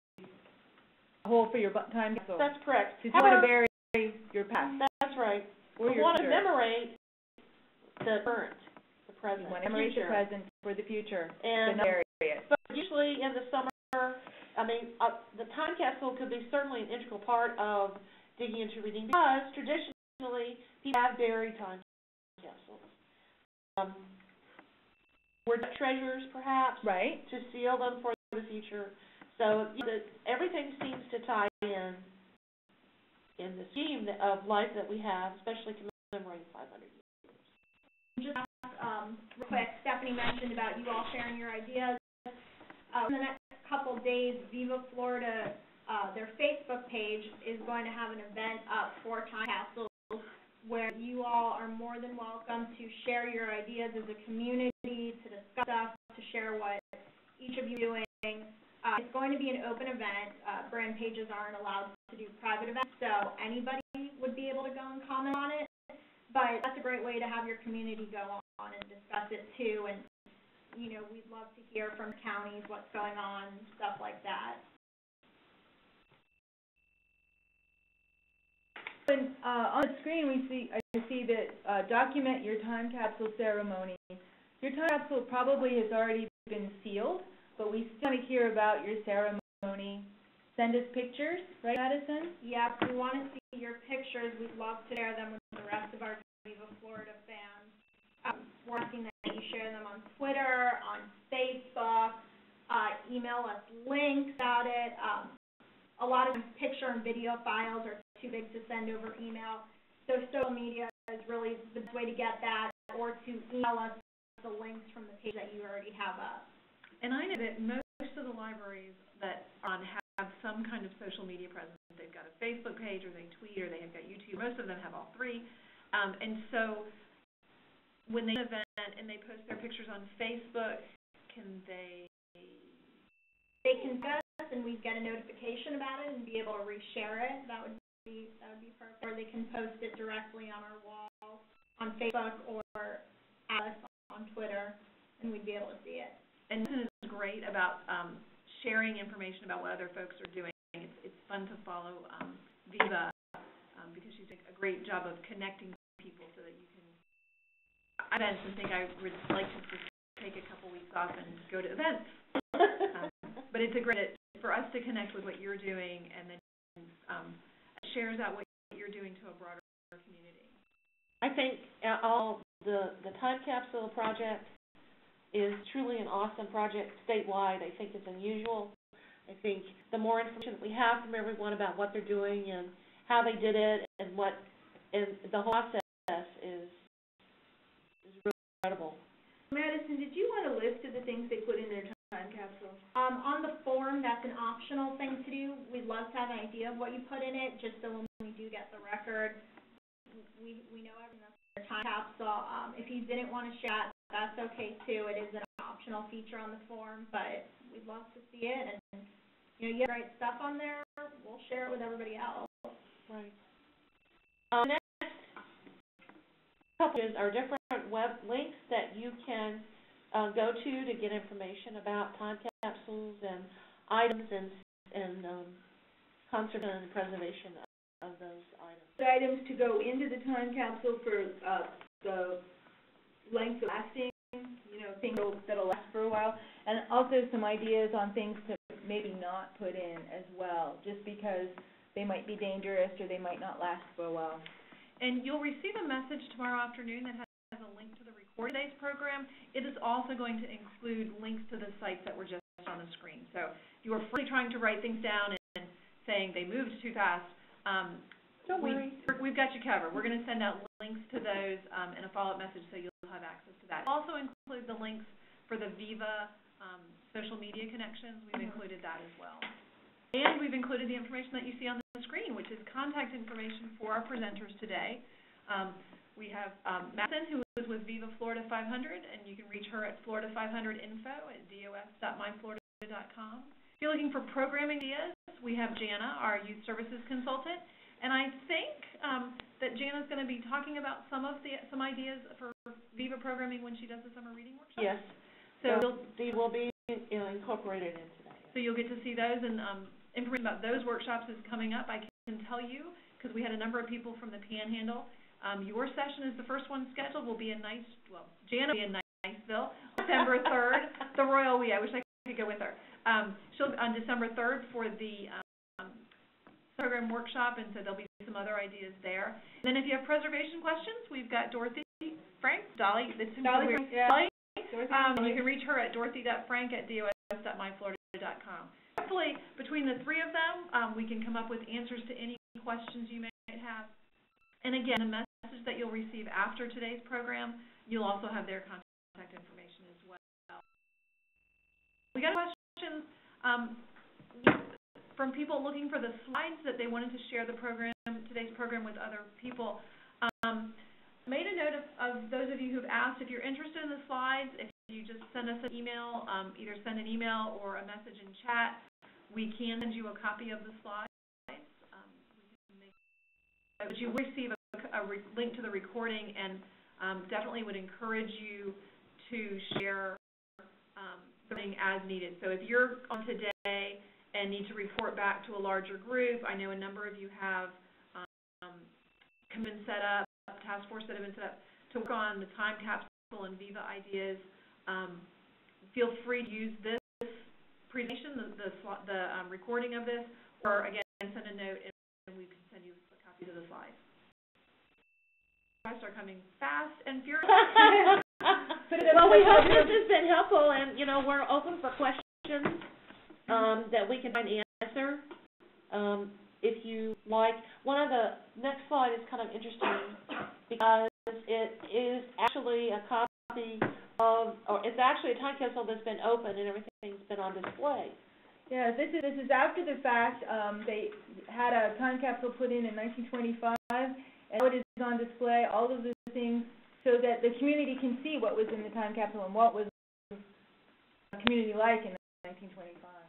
A hole for your bu- time capsule. That's correct. Because you want to However, bury your past. that's right. Or We your want to future. commemorate the current, the present, You want the to commemorate the future. present for the future. And but not bury it. but usually in the summer, I mean, uh, the time capsule could be certainly an integral part of digging into reading because traditionally people have buried time capsules. Um, we're treasures, perhaps, Right. to seal them for the future. So you know, everything seems to tie in in the scheme of life that we have, especially commemorating five hundred years. Just um, real quick, Stephanie mentioned about you all sharing your ideas. Uh, in the next couple of days, Viva Florida, uh, their Facebook page is going to have an event up for time capsules where you all are more than welcome to share your ideas as a community, to discuss stuff, to share what each of you are doing. Uh, it's going to be an open event. Uh, brand pages aren't allowed to do private events, so anybody would be able to go and comment on it. But that's a great way to have your community go on and discuss it too. And, you know, we'd love to hear from counties what's going on, stuff like that. And, uh, on the screen, we see, I see that, uh, document your time capsule ceremony. Your time capsule probably has already been sealed, but we still want to hear about your ceremony. Send us pictures, right, Madison? Yeah, if we want to see your pictures, we'd love to share them with the rest of our Viva Florida fans. Um, we're asking that you share them on Twitter, on Facebook, uh, email us links about it. Um, a lot of times picture and video files are too big to send over email. So social media is really the best way to get that, or to email us the links from the page that you already have up. And I know that most of the libraries that are on have some kind of social media presence. They've got a Facebook page, or they tweet, or they have got YouTube. Most of them have all three. Um, and so when they event and they post their pictures on Facebook, can they? They can post us, and we get a notification about it and be able to reshare it. That would be that would be perfect. Or they can post it directly on our wall on Facebook, or at us on Twitter, and we'd be able to see it. And this is great about um, sharing information about what other folks are doing. It's it's fun to follow um, Viva um, because she's doing a great job of connecting people so that you can. I think I would like to just take a couple weeks off and go to events. um, but it's a great for us to connect with what you're doing, and then um, shares out what you're doing to a broader community. I think uh, all the the Time Capsule project is truly an awesome project statewide. I think it's unusual. I think the more information that we have from everyone about what they're doing and how they did it and what and the whole process is is really incredible. Madison, did you want a list of the things they put in their time capsule? Um, on the form, that's an optional thing to do. We'd love to have an idea of what you put in it, just so when we do get the record, we we know everything that's in their time capsule. Um, if you didn't want to share, that's okay too. It is an optional feature on the form, but we'd love to see it. And you know, you have great stuff on there. We'll share it with everybody else. Right. Um, next couple are different web links that you can uh, go to to get information about time capsules and items and and um, conservation and preservation of, of those items. The items to go into the time capsule for uh, the length of lasting, you know, things that'll last for a while, and also some ideas on things to maybe not put in as well, just because they might be dangerous or they might not last for a while. And you'll receive a message tomorrow afternoon that has a link to the recorded today's program. It is also going to include links to the sites that were just on the screen. So if you are really trying to write things down and saying they moved too fast, um, Don't we, worry. we've got you covered. We're going to send out links to those um, in a follow-up message, so you'll have access to that. We'll also include the links for the Viva um, social media connections. We've included that as well. And we've included the information that you see on the screen, which is contact information for our presenters today. Um, we have um, Madison, who is with Viva Florida five hundred, and you can reach her at Florida five hundred info at d o s dot my florida dot com. If you're looking for programming ideas, we have Jana, our youth services consultant. And I think um, that Jana's going to be talking about some of the some ideas for Viva programming when she does the summer reading workshop. Yes. So so they will be you know, incorporated into that. So you'll get to see those, and um, information about those workshops is coming up. I can tell you, because we had a number of people from the Panhandle. Um, your session is the first one scheduled. Will be in nice, well, Jana will be in Niceville, December third. The Royal We. I wish I could go with her. Um, she'll on December third for the um, program workshop, and so there'll be some other ideas there. And then if you have preservation questions, we've got Dorothy, Frank, Dolly. This is Dolly, yeah. Dolly. Um, you can reach her at dorothy dot frank at d o s dot my florida dot com. Hopefully, between the three of them, um, we can come up with answers to any questions you may have. And again, the message that you'll receive after today's program, you'll also have their contact information as well. We got questions um, from people looking for the slides that they wanted to share the program, today's program with other people. Um, made a note of, of those of you who've asked if you're interested in the slides. If you just send us an email, um, either send an email or a message in chat, we can send you a copy of the slides. Um, we can make, but you will receive a, a re link to the recording, and um, definitely would encourage you to share um, something as needed. So if you're on today and need to report back to a larger group, I know a number of you have um, come and set up, task force that have been set up to work on the time capsule and Viva ideas. Um, feel free to use this presentation, the, the, the um, recording of this, or again, send a note and we can send you copies of the slides. Guys are coming fast and furious. Well, we hope this has been helpful, and you know we're open for questions um, that we can find answer. Um, if you like, one of the, next slide is kind of interesting because it is actually a copy of, or it's actually a time capsule that's been opened and everything's been on display. Yeah, this is, this is after the fact. Um, they had a time capsule put in in nineteen twenty-five, and now it is on display, all of the things, so that the community can see what was in the time capsule and what was the community like in nineteen twenty-five.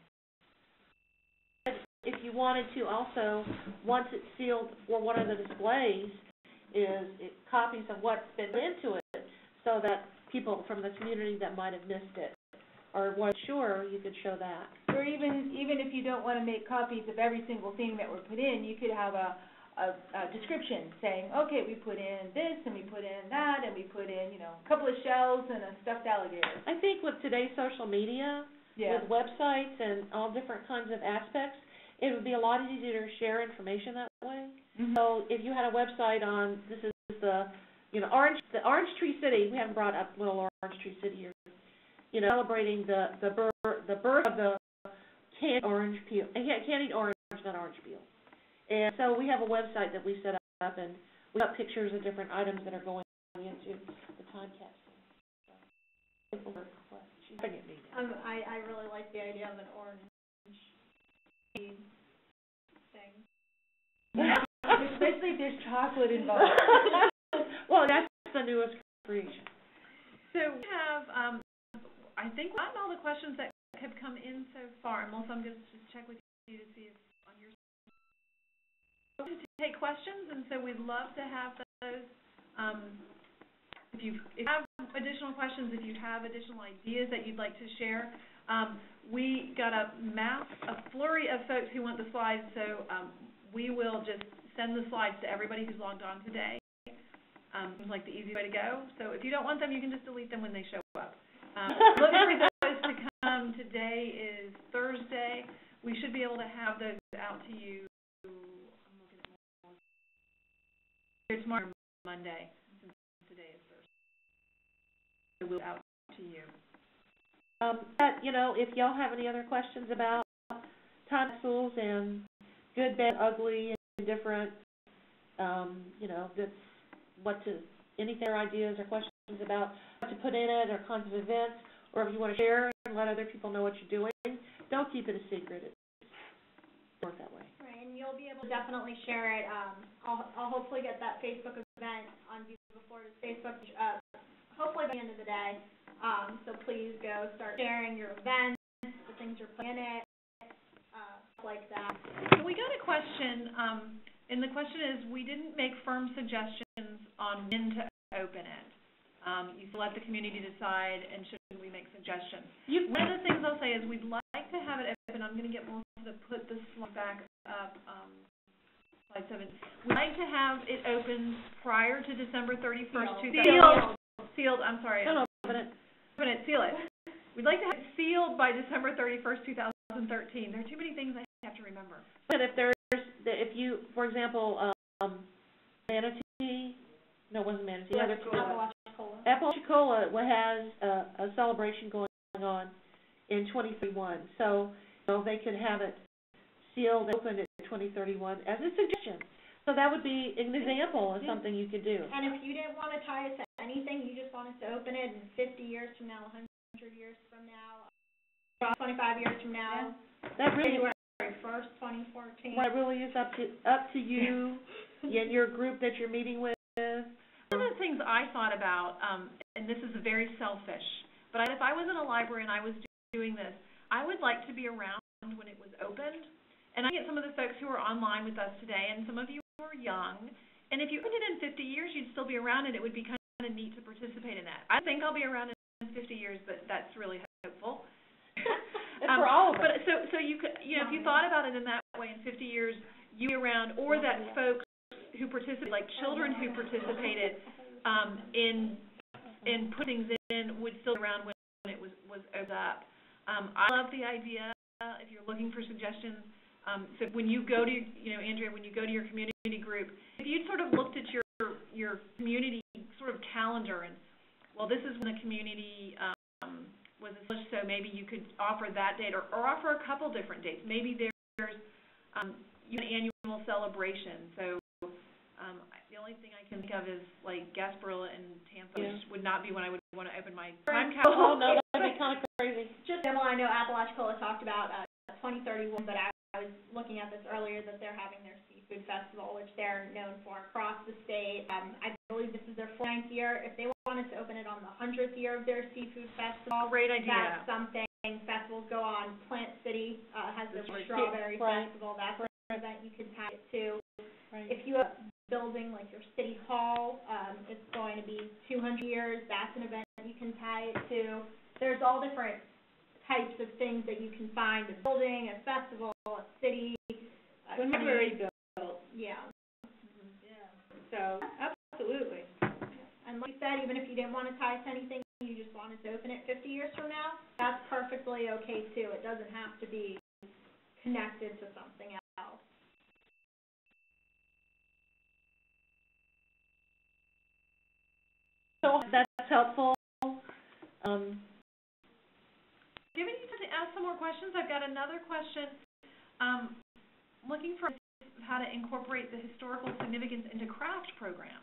If you wanted to also, once it's sealed for one of the displays, is it, copies of what's been into it, so that people from the community that might have missed it or weren't sure, you could show that. Or even even if you don't want to make copies of every single thing that were put in, you could have a, a, a description saying, okay, we put in this and we put in that and we put in, you know, a couple of shells and a stuffed alligator. I think with today's social media, Yeah. with websites and all different kinds of aspects, it would be a lot easier to share information that way. Mm-hmm. So if you had a website on, this is the, you know, Orange, the Orange Tree City, we haven't brought up little Orange Tree City here, you know, celebrating the, the birth, the birth of the candied orange peel, candied orange, not orange peel. And so we have a website that we set up, and we got pictures of different items that are going into the time capsule. So, people are request. She's looking at me now. Um, I, I really like the idea of an orange thing. Especially if there's chocolate involved. Well, that's the newest creation. So we have, um, I think, gotten all the questions that have come in so far. And Melissa, I'm going to just check with you to see if on your to take questions, and so we'd love to have those. Um, if, you if you have additional questions, if you have additional ideas that you'd like to share, um, we got a mass, a flurry of folks who want the slides, so um, we will just send the slides to everybody who's logged on today. Um, seems like the easy way to go. So if you don't want them, you can just delete them when they show up. Um, look for those to come. Today is Thursday. We should be able to have those out to you. I'm looking at more. Tomorrow, Monday, since today is Thursday. So we'll out to you. Um, but, you know, if y'all have any other questions about time capsules and good, bad, ugly, and different, um, you know, that's what to, anything or ideas or questions about what to put in it or kinds of events, or if you want to share and let other people know what you're doing, don't keep it a secret. It works that way. Right, and you'll be able to definitely share it. Um, I'll, I'll hopefully get that Facebook event on Viva Florida's Facebook, uh, hopefully by the end of the day. Um, so please go start sharing your events, the things you're putting in it, uh, like that. So we got a question, um, and the question is, we didn't make firm suggestions on when to open it. Um, you let the community decide, and should we make suggestions? You, One of the things I'll say is we'd like to have it open. I'm going to get Melissa to put the slide back up, um, slide seven. We'd like to have it open prior to December thirty-first, two thousand. Sealed. Sealed, I'm sorry. Don't open it. Open it, seal it. We'd like to have it sealed by December thirty-first, two thousand thirteen. There are too many things I have to remember. But if there's, if you, for example, um, Manatee, no, it wasn't Manatee, the other two. Apalachicola. Apalachicola has a, a celebration going on in twenty thirty-one, so, you know, they could have it sealed and opened at twenty thirty-one as a suggestion. So that would be an example of something you could do. And if you didn't want to tie it to anything, you just wanted to open it in fifty years from now, one hundred years from now, twenty-five years from now, That really, January first, twenty fourteen. that really is up to up to you and your group that you're meeting with. One of the things I thought about, um, and this is very selfish, but if I was in a library and I was doing this, I would like to be around when it was opened. And I get some of the folks who are online with us today, and some of you are young. And if you opened it in fifty years, you'd still be around, and it would be kind of neat to participate in that. I think I'll be around in fifty years, but that's really hopeful. It's for all of us. But so, so you could, you know, if you thought about it in that way, in fifty years, you be around, or that folks who participated, like children who participated um, in in putting things in, would still be around when it was was opened up. Um, I love the idea. Uh, if you're looking for suggestions, um, so when you go to, you know, Andrea, when you go to your community group, if you sort of looked at your your community sort of calendar and, well, this is when the community um, was established, so maybe you could offer that date, or, or offer a couple different dates. Maybe there's, um, you have an annual celebration, so, um, I- the only thing I can think of is like Gasparilla and Tampa, Yeah. which would not be when I would want to open my Right. time capsule. Oh, no, that'd be kind of crazy. Just, well, I know Apalachicola talked about uh, twenty thirty-one, but I, I was looking at this earlier that they're having their seafood festival, which they're known for across the state. Um, I believe this is their ninth year. If they wanted to open it on the hundredth year of their seafood festival, Great idea. that's something. Festivals go on. Plant City uh, has their That's right. strawberry Right. festival. That's an event you could tie it to. Right. If you have a building like your city hall, um, it's going to be two hundred years. That's an event you can tie it to. There's all different types of things that you can find: a building, a festival, a city. A When county. Woodbury built, Yeah. yeah, so, absolutely. And like you said, even if you didn't want to tie it to anything, you just wanted to open it fifty years from now, that's perfectly okay too. It doesn't have to be connected to something else. So that's helpful. Um, Do you have any time to ask some more questions? I've got another question. Um, looking for how to incorporate the historical significance into craft programs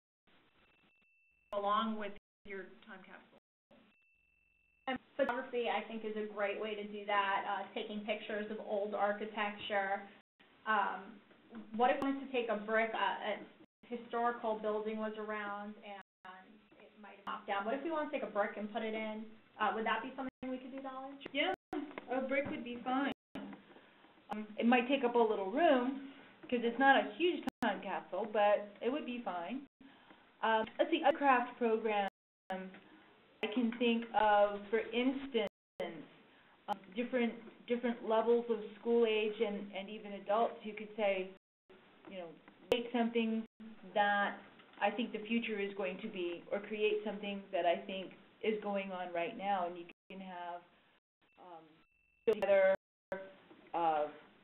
along with your time capsule. And photography, I think, is a great way to do that, uh, taking pictures of old architecture. Um, what if you wanted to take a brick, uh, a historical building was around and it might have knocked down. What if we want to take a brick and put it in? Uh, would that be something we could do, Dolly? Yeah, a brick would be fine. Um, it might take up a little room, because it's not a huge time capsule, but it would be fine. Um, let's see, a craft program, I can think of, for instance, um, different different levels of school age and, and even adults. You could say, you know, create something that I think the future is going to be, or create something that I think is going on right now, and you can have um, together uh,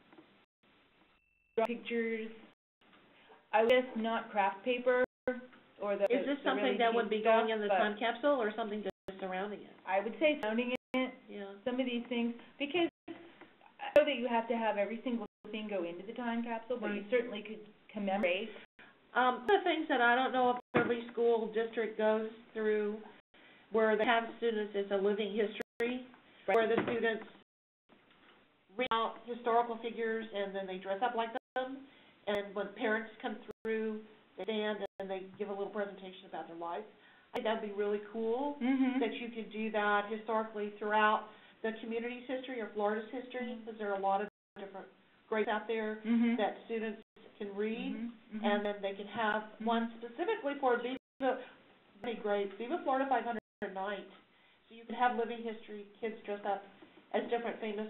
pictures. I would guess not craft paper, or the is this the something really that would cheap be going stuff, in the but time capsule, or something just surrounding it? I would say surrounding it, Yeah. some of these things, because I know that you have to have every single thing go into the time capsule, but you Right. certainly could commemorate. Um, the things that I don't know if every school district goes through, where they have students as a living history, where the students read out historical figures and then they dress up like them, and when parents come through, they stand and they give a little presentation about their life. I think that'd be really cool, Mm-hmm. that you could do that historically throughout the community's history or Florida's history, because there are a lot of different grades out there Mm-hmm. that students can read, Mm-hmm. and then they can have one specifically for Viva, really great, Viva Florida five hundred night. So you can have living history, kids dress up as different famous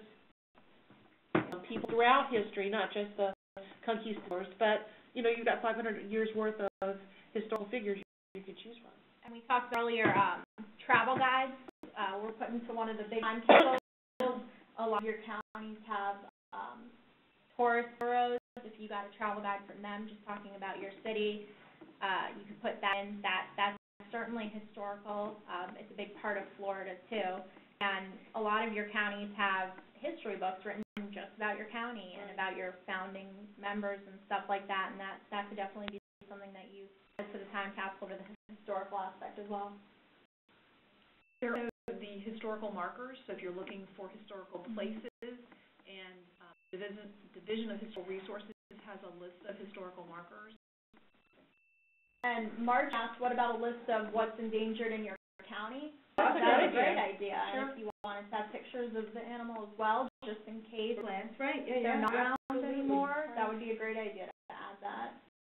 um, people throughout history, not just the conquistadors, but, you know, you've got five hundred years worth of historical figures you could choose from. And we talked earlier, um, travel guides, uh, we're putting to one of the big time capsules. A lot of your counties have, um, tourist bureaus. If you got a travel guide from them, just talking about your city, uh, you could put that in. That, that's certainly historical. Um, it's a big part of Florida too. And a lot of your counties have history books written just about your county and about your founding members and stuff like that. And that, that could definitely be something that you add to the time capsule to the historical aspect as well. There are the historical markers, so if you're looking for historical places, and um, Division, Division of Historical Resources has a list of historical markers. And Marge asked, what about a list of what's endangered in your county? That's a That's a good great idea. idea. Sure. And if you wanted to have pictures of the animal as well, just in case That's right, yeah, they're yeah. not around absolutely. anymore, that would be a great idea to add that.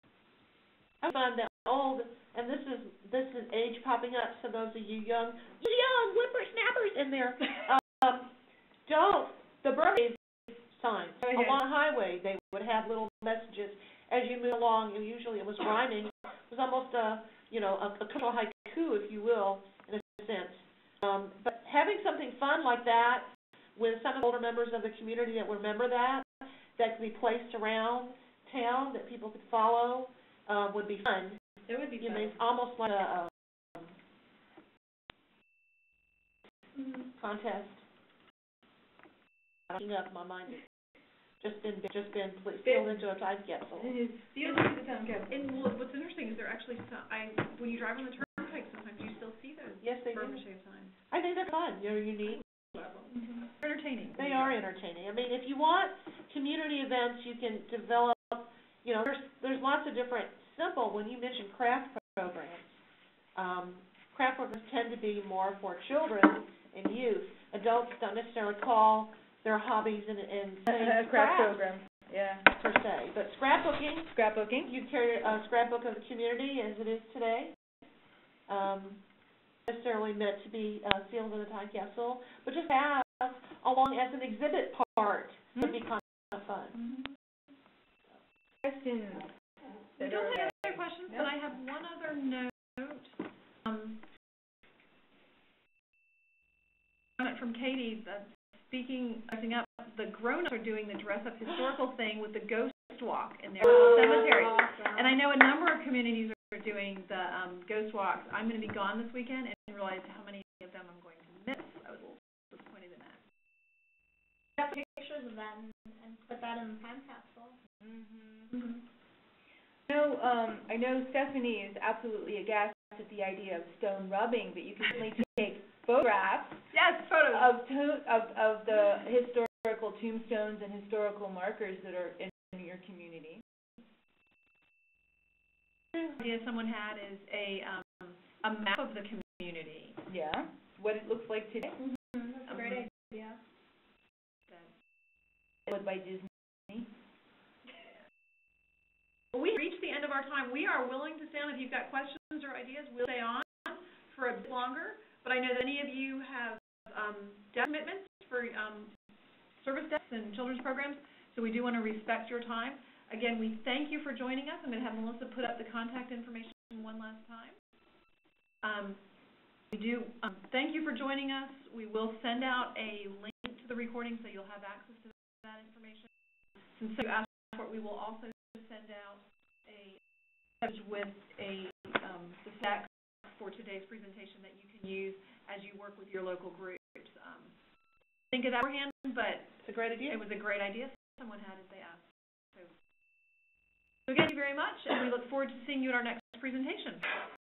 I find that old, and this is this is age popping up, so those of you young, you young whippersnappers in there, um, don't, the birthday signs Oh, yeah. along the highway, they would have little messages as you move along, and usually it was rhyming. It was almost a, you know, a, a cultural haiku, if you will, in a sense. Um, but having something fun like that with some of the older members of the community that remember that, that could be placed around town that people could follow, uh, would be fun. It would be You know, fun. it's almost like a, a Mm-hmm. contest. I'm up, my mind is just been, just been filled into a time capsule. The Sealed other- into the time capsule. And well, what's interesting is there actually some, I, when you drive on the turnpike, sometimes you still see those Yes, they do. vermicelli signs. I think they're fun, they're unique. Mm-hmm. They're entertaining. They are entertaining. I mean, if you want community events, you can develop, you know, there's, there's lots of different, simple, when you mention craft programs, um, craft programs tend to be more for children and youth. Adults don't necessarily call their hobbies and, and A craft program, yeah. per se. But scrapbooking, Scrapbooking? you carry a scrapbook of the community as it is today. Um, necessarily meant to be uh, sealed in a time capsule, but just have along as an exhibit part Mm-hmm. would be kind of fun. Mm-hmm. Questions? We don't have any other questions, No. but I have one other note. Um, comment from Katie, that speaking, dressing up, the grown-ups are doing the dress-up historical thing with the ghost walk in their cemetery. Awesome. And I know a number of communities are doing the um, ghost walks. I'm going to be gone this weekend and realized how many of them I'm going to miss. I was a little disappointed in that. Got pictures of that and, and put that in the time capsule. Mm-hmm. No, um, I know Stephanie is absolutely aghast at the idea of stone rubbing, but you can certainly take photographs Yes, photos. of, to, of of the historical tombstones and historical markers that are in your community. The idea someone had is a um, a map of the community. Yeah, what it looks like today. Mm-hmm. That's a great Mhm. idea. That by Disney. Well, we reached the end of our time. We are willing to stay on. If you've got questions or ideas, we'll stay on for a bit longer. But I know that any of you have um, desk commitments for um, service desks and children's programs, so we do want to respect your time. Again, we thank you for joining us. I'm going to have Melissa put up the contact information one last time. Um, we do um, thank you for joining us. We will send out a link to the recording so you'll have access to that information. Since you asked for it, we will also send out a message with a um, the specs for today's presentation that you can use as you work with your local groups. Um, think of that beforehand, but It's a great idea. it was a great idea someone had as they asked. So, so again, thank you very much, and we look forward to seeing you at our next presentation.